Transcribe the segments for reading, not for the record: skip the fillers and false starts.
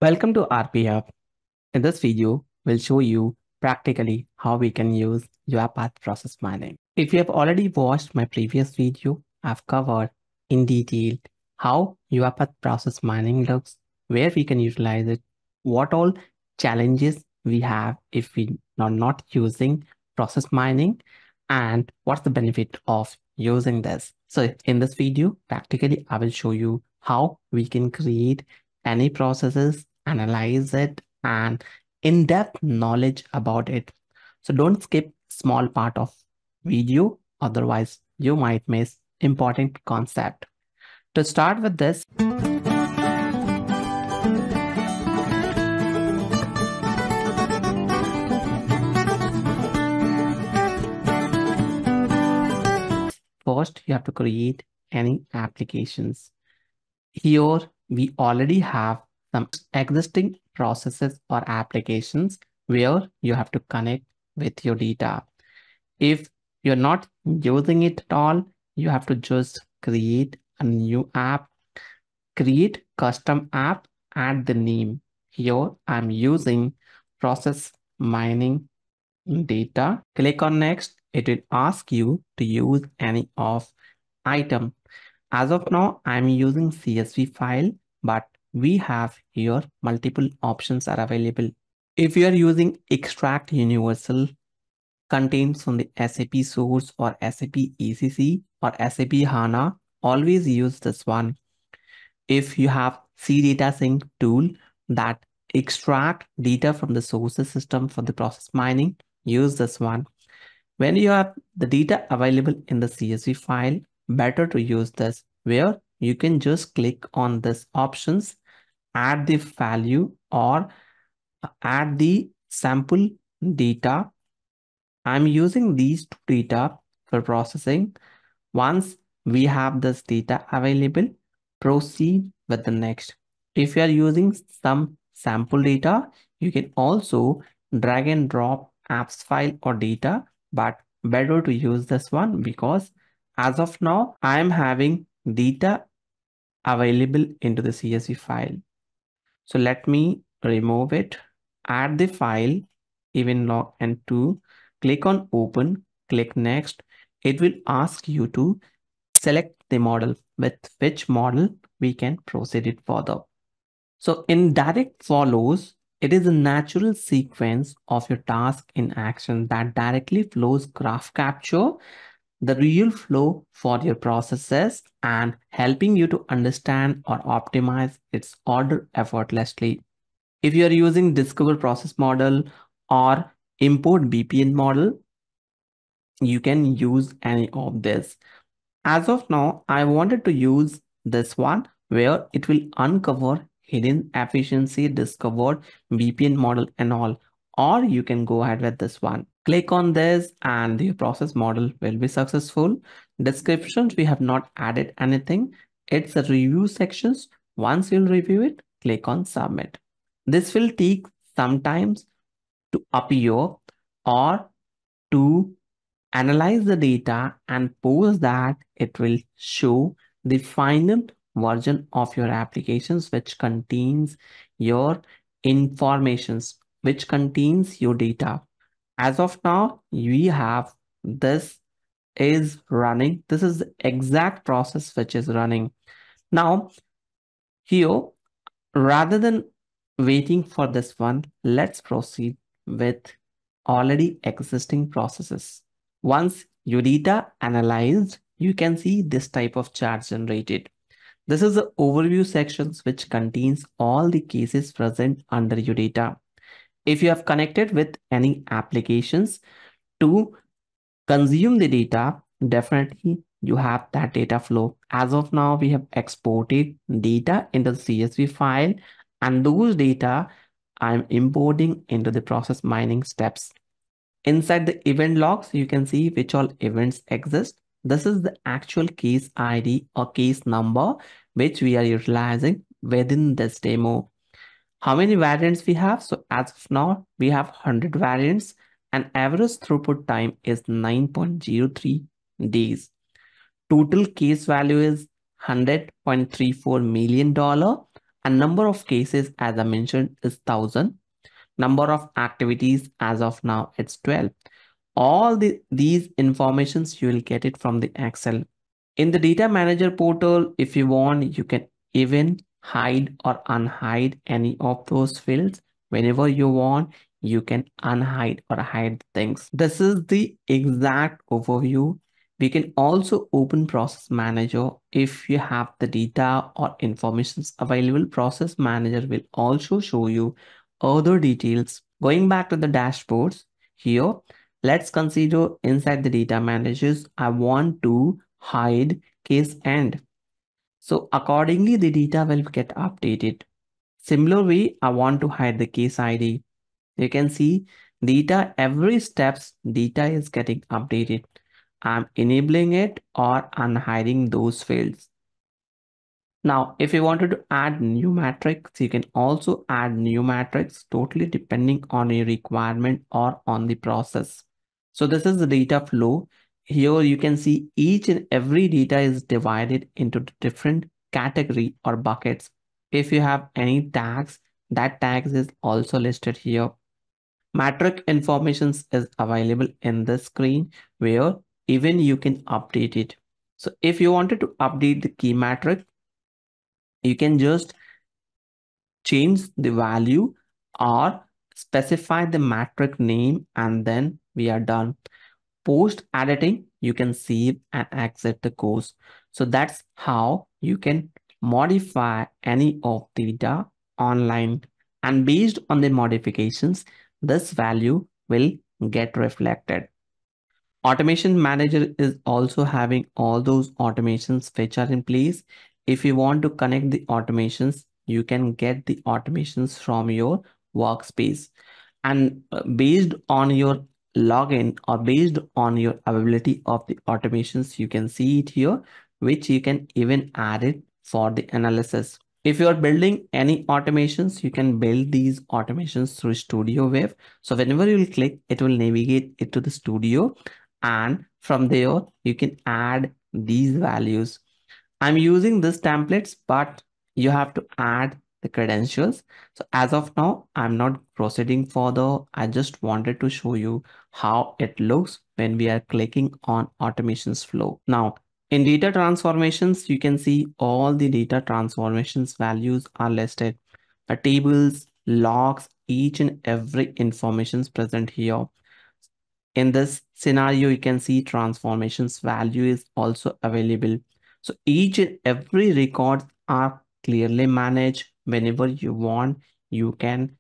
Welcome to RPA. In this video, we'll show you practically how we can use UiPath Process Mining. If you have already watched my previous video, I've covered in detail how UiPath Process Mining looks, where we can utilize it, what all challenges we have if we are not using process mining, and what's the benefit of using this. So in this video, practically, I will show you how we can create any processes, analyze it, and in-depth knowledge about it. So don't skip small part of video, otherwise you might miss important concept. To start with this, first you have to create any applications. Here we already have some existing processes or applications where you have to connect with your data. If you're not using it at all, you have to just create a new app, create custom app, add the name. Here I'm using process mining data. Click on next. It will ask you to use any of item. As of now, I'm using CSV file, but we have here multiple options are available. If you are using extract universal contains from the SAP source or SAP ECC or SAP HANA, always use this one. If you have CData Sync tool that extract data from the sources system for the process mining, use this one. When you have the data available in the CSV file, better to use this, where you can just click on this options, add the value or add the sample data. I'm using these two data for processing. Once we have this data available, proceed with the next. If you are using some sample data, you can also drag and drop apps file or data, but better to use this one because as of now, I am having data available into the CSV file. So let me remove it, add the file, even log and to click on open, click next. It will ask you to select the model with which model we can proceed it further. So in direct follows, it is a natural sequence of your task in action that directly flows graph capture the real flow for your processes and helping you to understand or optimize its order effortlessly. If you are using Discover Process Model or Import BPN model, you can use any of this. As of now, I wanted to use this one where it will uncover hidden efficiency discovered BPN model and all, or you can go ahead with this one. Click on this and the process model will be successful. Descriptions, we have not added anything. It's a review sections. Once you'll review it, click on submit. This will take some time to appear or to analyze the data, and post that it will show the final version of your applications which contains your informations, which contains your data. As of now, we have this is running. This is the exact process which is running. Now, here, rather than waiting for this one, let's proceed with already existing processes. Once your data analyzed, you can see this type of chart generated. This is the overview sections which contains all the cases present under your data. If you have connected with any applications to consume the data, definitely you have that data flow. As of now, we have exported data into the CSV file, and those data I'm importing into the process mining steps. Inside the event logs, you can see which all events exist. This is the actual case ID or case number which we are utilizing within this demo. How many variants we have? So as of now, we have 100 variants and average throughput time is 9.03 days. Total case value is $100.34 million And number of cases, as I mentioned, is 1,000. Number of activities as of now, it's 12. All these informations, you will get it from the Excel. In the data manager portal, if you want, you can even hide or unhide any of those fields. Whenever you want, you can unhide or hide things. This is the exact overview. We can also open process manager. If you have the data or informations available, process manager will also show you other details. Going back to the dashboards here, let's consider inside the data managers, I want to hide case end. So accordingly, the data will get updated. Similar way, I want to hide the case ID. You can see data, every steps data is getting updated. I'm enabling it or unhiding those fields. Now, if you wanted to add new matrix, you can also add new matrix totally depending on your requirement or on the process. So this is the data flow. Here you can see each and every data is divided into different category or buckets. If you have any tags, that tags is also listed here. Matrix informations is available in the screen where even you can update it. So if you wanted to update the key matrix, you can just change the value or specify the matrix name, and then we are done. Post editing, you can save and exit the course. So that's how you can modify any of the data online, and based on the modifications, this value will get reflected. Automation manager is also having all those automations which are in place. If you want to connect the automations, you can get the automations from your workspace. And based on your login or based on your availability of the automations, you can see it here, which you can even add it for the analysis. If you are building any automations, you can build these automations through Studio Wave. So whenever you will click, it will navigate it to the studio, and from there you can add these values. I'm using this templates, but you have to add the credentials. So as of now, I'm not proceeding further. I just wanted to show you how it looks when we are clicking on automations flow. Now, in data transformations, you can see all the data transformations values are listed. The tables, logs, each and every information is present here. In this scenario, you can see transformations value is also available. So each and every record are clearly managed. Whenever you want, you can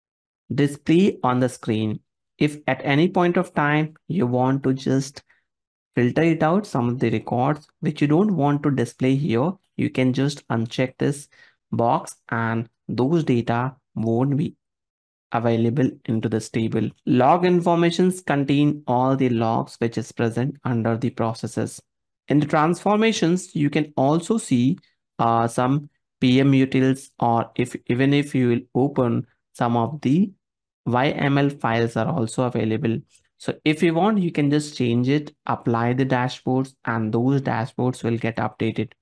display on the screen. If at any point of time you want to just filter it out, some of the records which you don't want to display here, you can just uncheck this box and those data won't be available into this table. Log informations contain all the logs which is present under the processes. In the transformations, you can also see some PM utils, or if even if you will open some of the YML files are also available. So if you want, you can just change it, apply the dashboards, and those dashboards will get updated.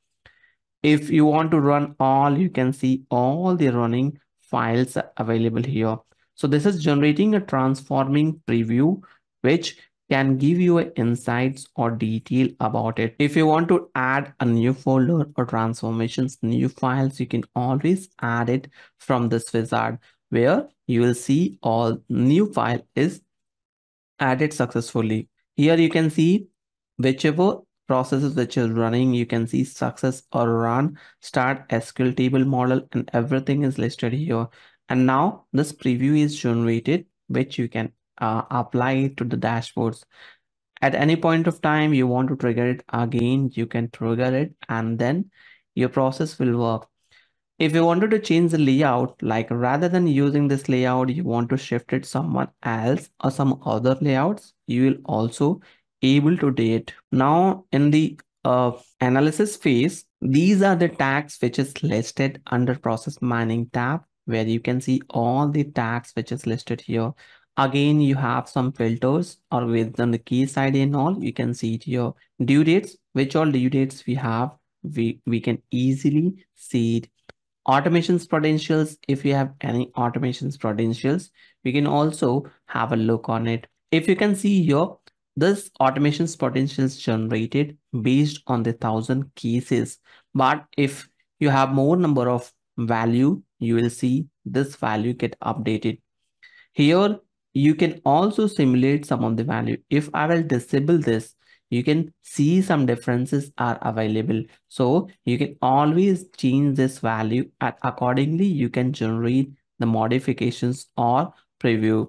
If you want to run all, you can see all the running files available here. So this is generating a transforming preview, which can give you insights or detail about it. If you want to add a new folder or transformations, new files, you can always add it from this wizard, where you will see all new file is added successfully. Here you can see whichever processes which is running, you can see success or run, start SQL table model, and everything is listed here. And now this preview is generated, which you can apply it to the dashboards. At any point of time you want to trigger it again, you can trigger it, and then your process will work. If you wanted to change the layout, like rather than using this layout, you want to shift it someone else or some other layouts, you will also able to do it. Now in the analysis phase, these are the tags which is listed under process mining tab, where you can see all the tags which is listed here. Again, you have some filters or within the case ID and all, you can see it here. Due dates, which all due dates we have, we can easily see it. Automations potentials, if you have any automations potentials, we can also have a look on it. If you can see here, this automations potentials generated based on the 1,000 cases. But if you have more number of value, you will see this value get updated. Here, you can also simulate some of the value. If I will disable this, you can see some differences are available. So you can always change this value and accordingly you can generate the modifications or preview.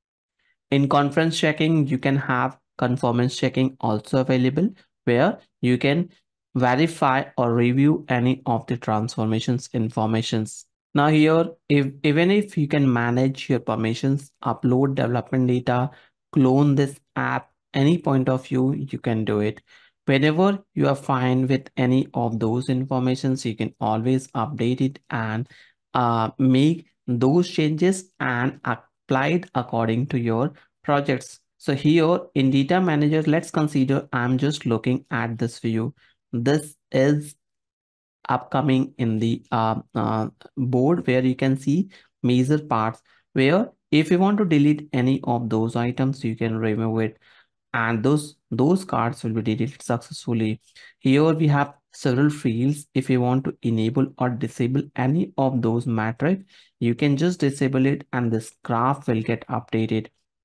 In conference checking, you can have conformance checking also available where you can verify or review any of the transformations informations. Now here, even if you can manage your permissions, upload development data, clone this app, any point of view, you can do it. Whenever you are fine with any of those informations, you can always update it and make those changes and apply it according to your projects. So here in data manager, let's consider I'm just looking at this view. This is upcoming in the board where you can see major parts where if you want to delete any of those items, you can remove it and those cards will be deleted successfully. Here we have several fields. If you want to enable or disable any of those metric, you can just disable it and this graph will get updated.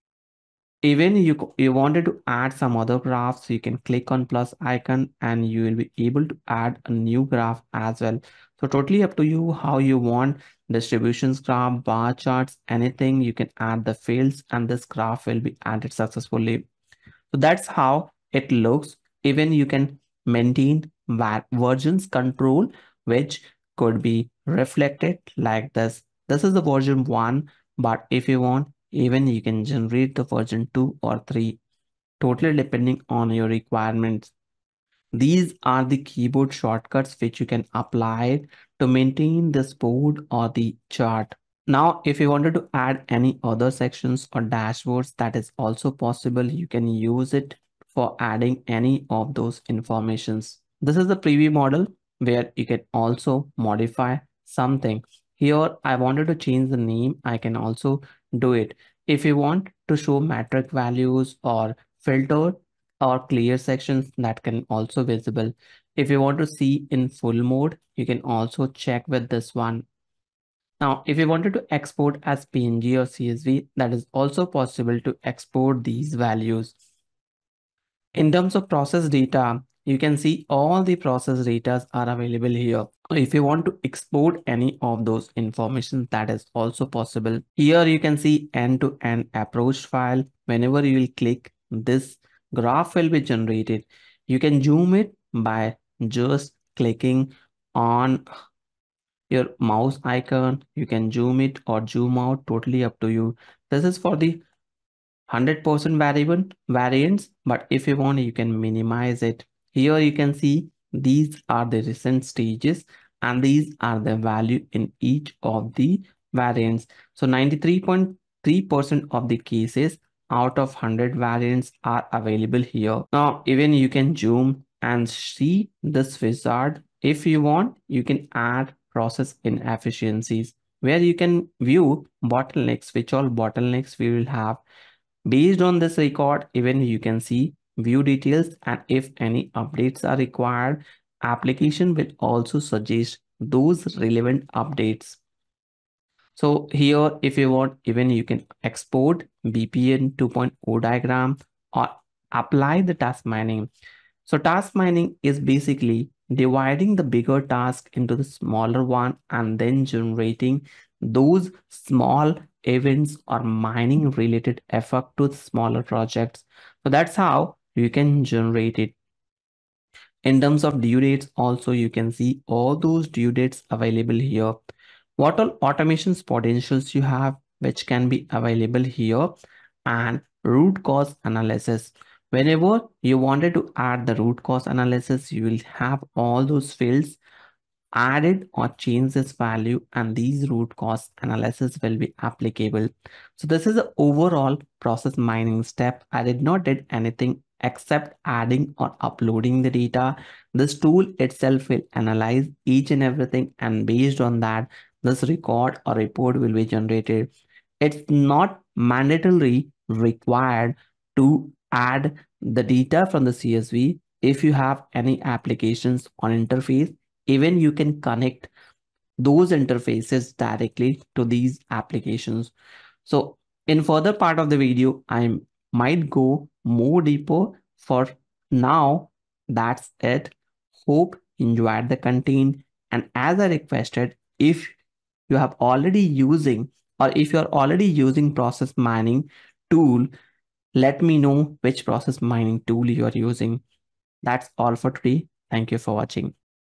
Even you wanted to add some other graphs, you can click on plus icon and you will be able to add a new graph as well. So totally up to you how you want distributions graph, bar charts, anything you can add the fields and this graph will be added successfully. So that's how it looks. Even you can maintain versions control, which could be reflected like this. This is the version 1, but if you want, even you can generate the version 2 or 3, totally depending on your requirements. These are the keyboard shortcuts which you can apply to maintain this board or the chart. Now, if you wanted to add any other sections or dashboards, that is also possible. You can use it for adding any of those informations. This is the preview model where you can also modify something. Here, I wanted to change the name. I can also do it. If you want to show metric values or filter or clear sections, that can also visible. If you want to see in full mode, you can also check with this one. Now, if you wanted to export as PNG or CSV, that is also possible to export these values. In terms of process data, you can see all the process data are available here. If you want to export any of those information, that is also possible. Here you can see end-to-end approach file. Whenever you will click, this graph will be generated. You can zoom it by just clicking on your mouse icon. You can zoom it or zoom out, totally up to you. This is for the 100% variants, but if you want, you can minimize it. Here you can see these are the recent stages and these are the value in each of the variants. So 93.3% of the cases out of 100 variants are available here. Now, even you can zoom and see this wizard. If you want, you can add process inefficiencies where you can view bottlenecks, which all bottlenecks we will have. Based on this record, even you can see view details and if any updates are required, application will also suggest those relevant updates. So here, if you want, even you can export BPN 2.0 diagram or apply the task mining. So task mining is basically dividing the bigger task into the smaller one and then generating those small events or mining related effort to the smaller projects. So that's how you can generate it. In terms of due dates, also you can see all those due dates available here. What all automations potentials you have, which can be available here, and root cause analysis. Whenever you wanted to add the root cause analysis, you will have all those fields added or change this value and these root cause analysis will be applicable. So this is the overall process mining step. I did not did anything except adding or uploading the data. This tool itself will analyze each and everything, and based on that, this record or report will be generated. It's not mandatorily required to add the data from the CSV. If you have any applications on interface, even you can connect those interfaces directly to these applications. So in further part of the video, I might go more deeper. For now, that's it. Hope you enjoyed the content. And as I requested, if you have already using or if you're already using process mining tool, let me know which process mining tool you are using. That's all for today. Thank you for watching.